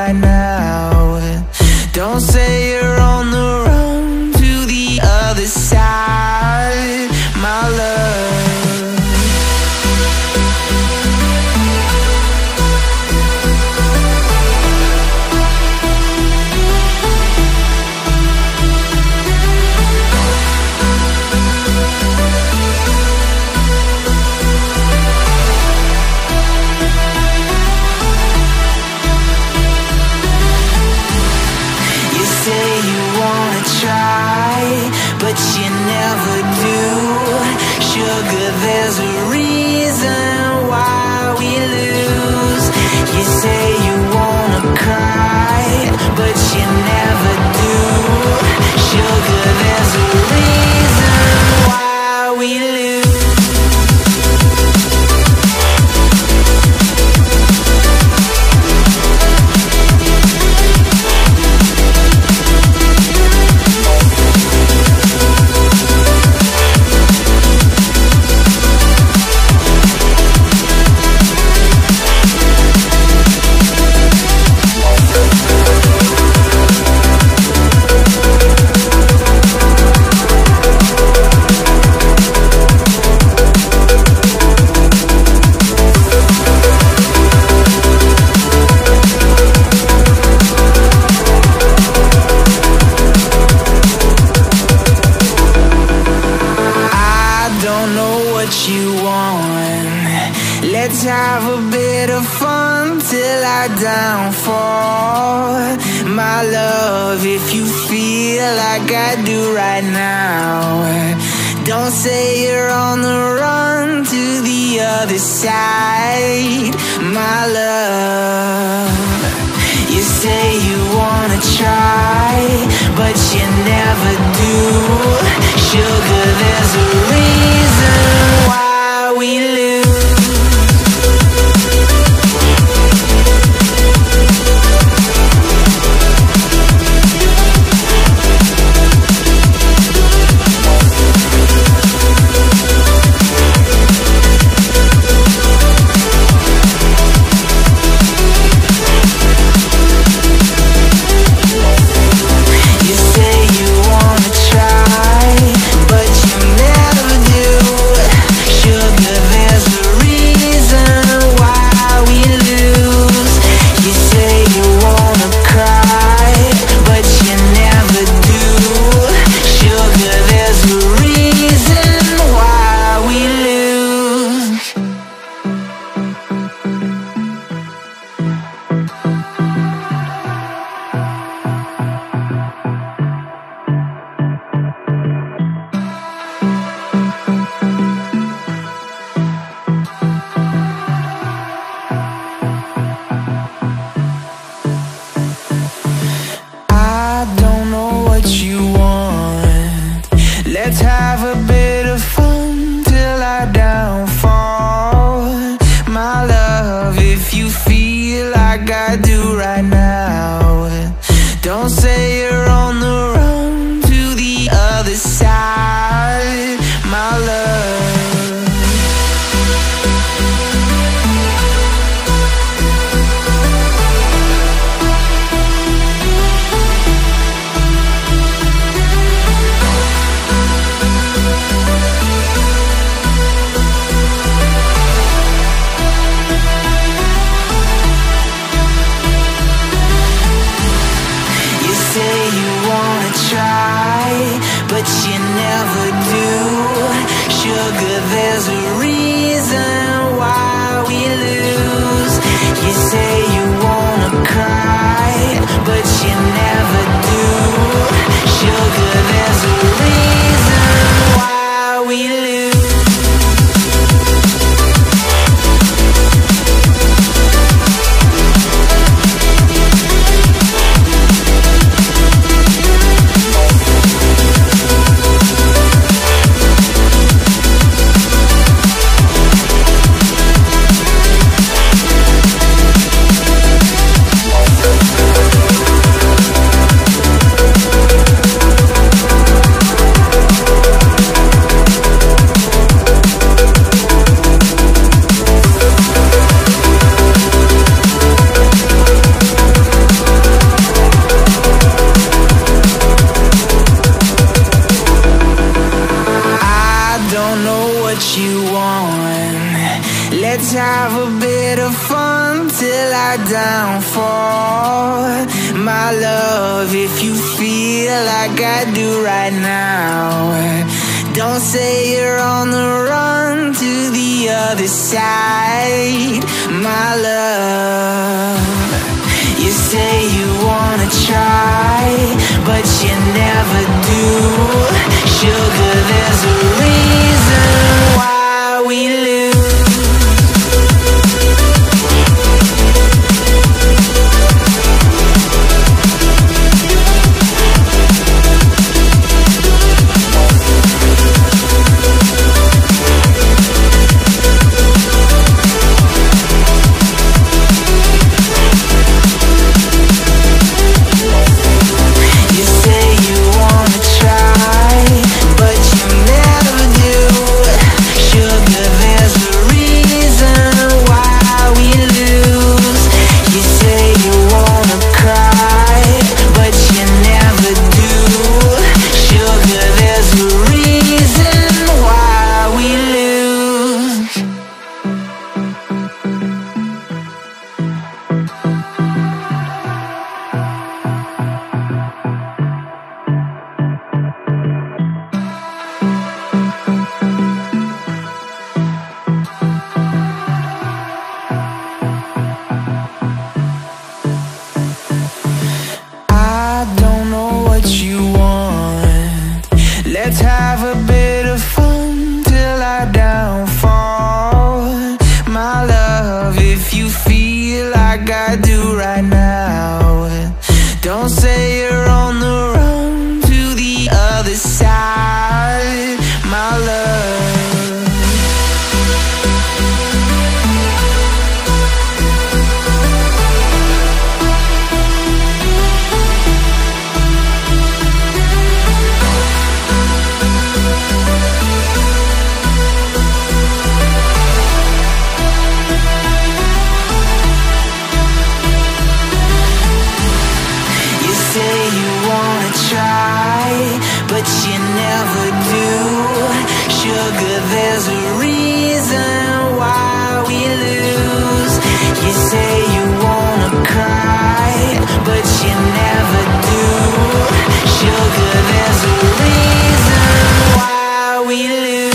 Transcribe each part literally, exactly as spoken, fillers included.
right now. Don't say you're on the run to the other side, my love. But you never do. Sugar, there's a reason why we lose. You say you wanna cry, but you never do. Sugar, there's a reason why we lose. Let's have a bit of fun till I downfall, my love, if you feel like I do right now. Don't say you're on the run to the other side, my love. You say you wanna try, but you never do. Sugar, there's a reason why we lose. Let's have a bit of fun till I downfall, my love, if you feel like I do right now. Don't say you're on the run to the other side, my love. But you never do. Sugar, there's a reason why we lose. You say you wanna cry, but you never do. Sugar, there's a reason why we lose. if you feel like I do right now. Don't say you're on the run to the other side, my love. You say you wanna try, but you never do. Sugar, there's a reason why we lose. Let's have a bit of fun till I downfall, my love. If you feel like I do right now, don't say you're on the run to the other side, my love. But you never do. Sugar, there's a reason why we lose. You say you wanna cry, but you never do. Sugar, there's a reason why we lose.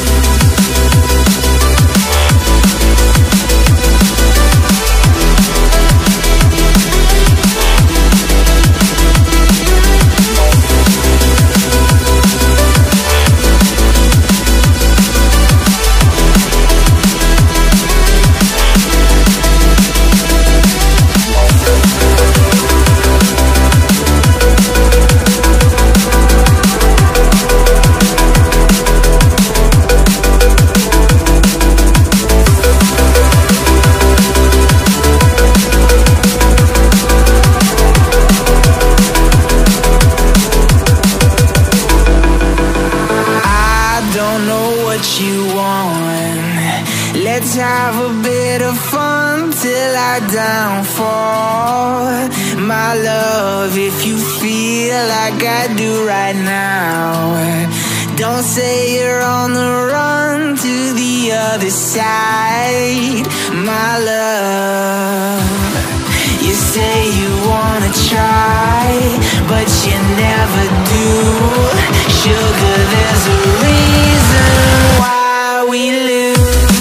You want. Let's have a bit of fun till I downfall, my love. If you feel like I do right now, don't say you're on the run to the other side, my love. You say you wanna try, but you never do. Sugar, there's a reason why we lose.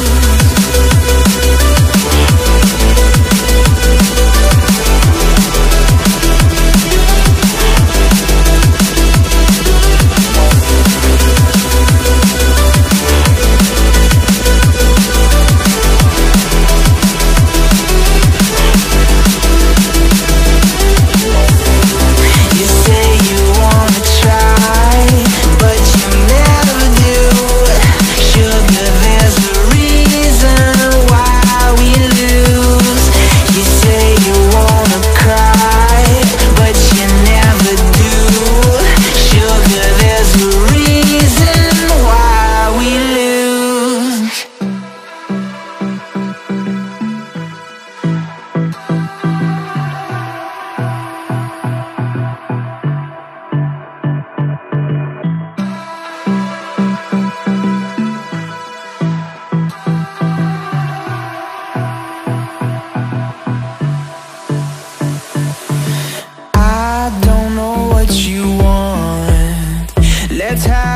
You say you wanna try, but you never do. Sugar, there's what you want. Let's have